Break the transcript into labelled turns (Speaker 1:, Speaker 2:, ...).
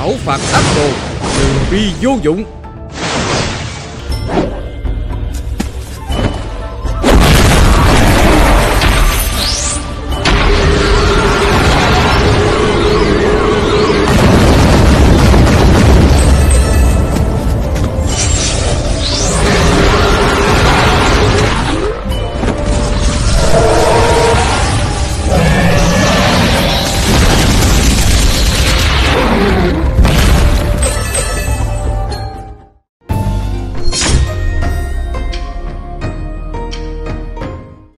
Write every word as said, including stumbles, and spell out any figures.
Speaker 1: thảo phạt ác đồ, trừ bi vô dụng.